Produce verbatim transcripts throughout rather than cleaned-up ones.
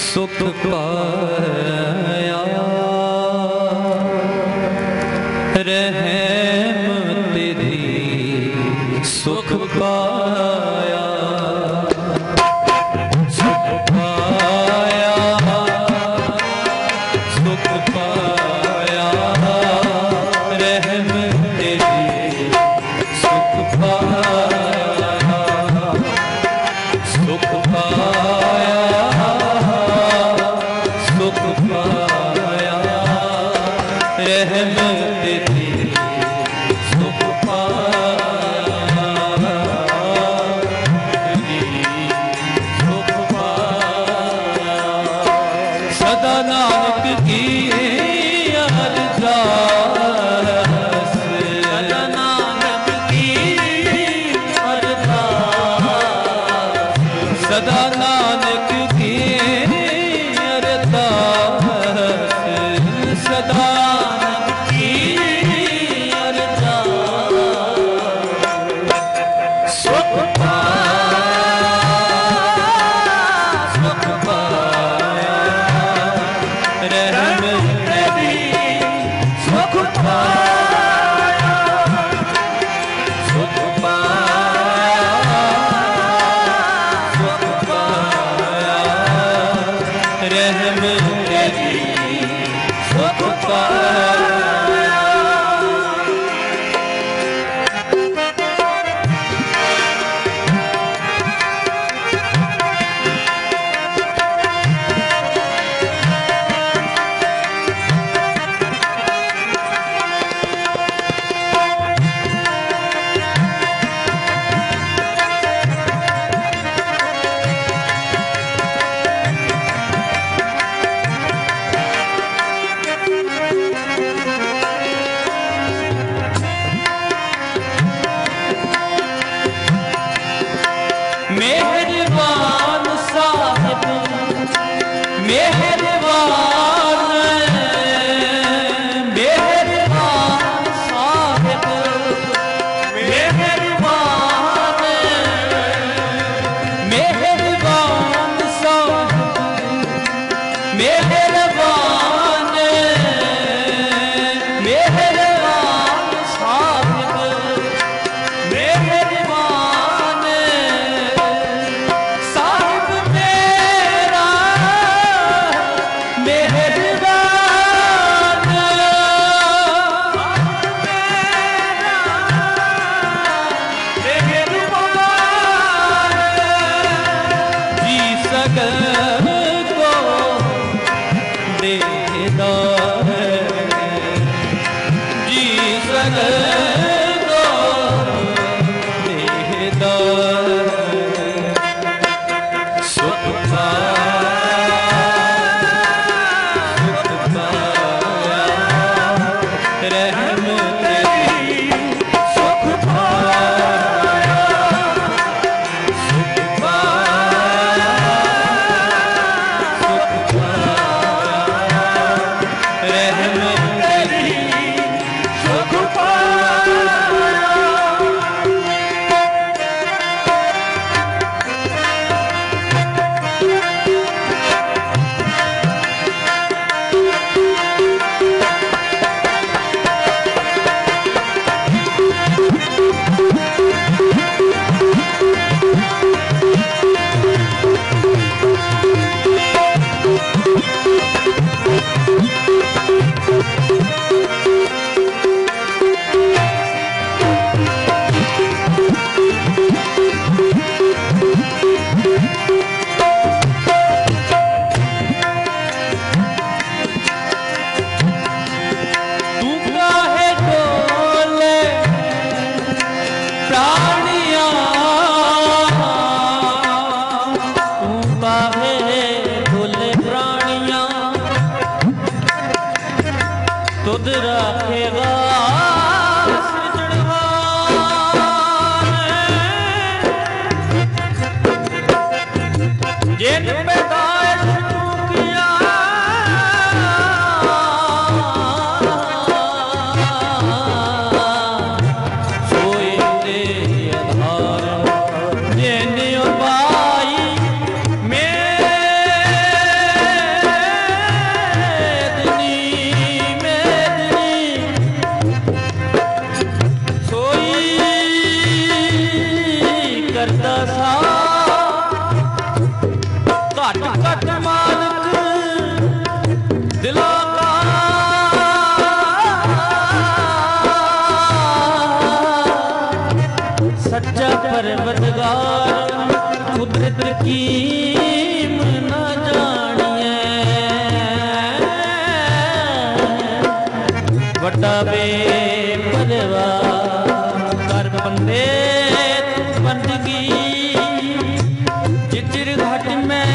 सुख पाया रहमत तेरी सुख पाया सुख पाया सुख पाया रहमत तेरी सुख पाया सुख पाया सुख पाया रहमत तेरी सुख पाया सुख पाया सदा नानक की अरदास सदा नानक की अरदास सदा नानक की अरदास सदा की अरदास सुख पाया सुख पाया रहमत तेरी सुख पाया सुख पाया सुख पाया रहमत तेरी सुख पाया मेहरबान साहिब मेहरबान मेहरबान साहिब मेहरबान मेहरबान साहिब मेहरबान मेहरबान साहिब मेहरबान साहिब मेरा मेहरबान मेहरबान जी सकल को देदा है जी सकल को देदा सुख पाया सुख पाया रहमत तेरी सुख पाया सुख पाया सुख पाया रहमत तेरी सुख पाया तू काहे डोले प्राणिया तू काहे डोले प्राणिया तुद रखेगा सृजनहार जिन पैदाइश तू किया सोए तेरे आधार जिन उपाई में कट मालिक दिलों का सच्चा परवरदिगार कुदरत की न जानिए वड्डा बेपरवाह कर बंदे बंदगी जिचर घट में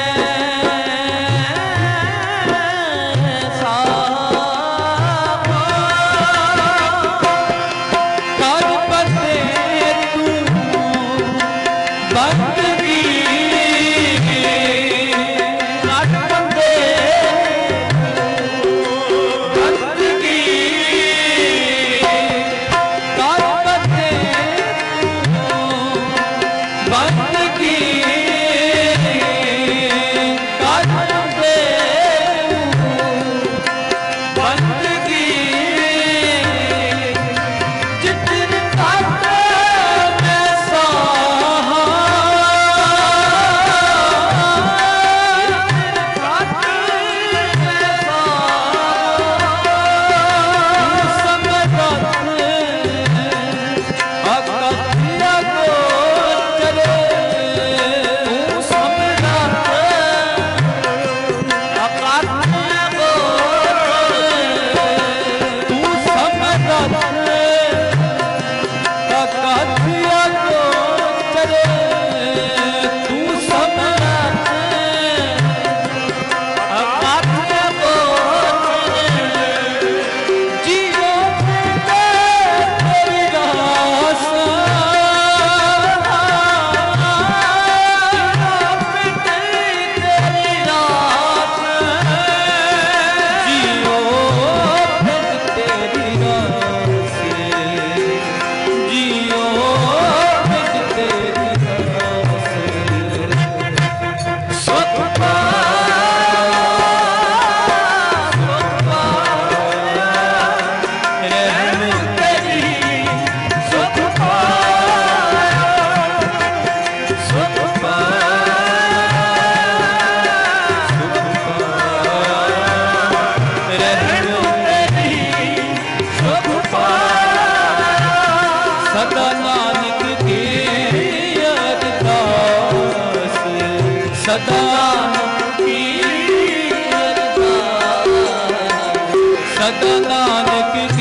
सदा की अरदास सदा नानक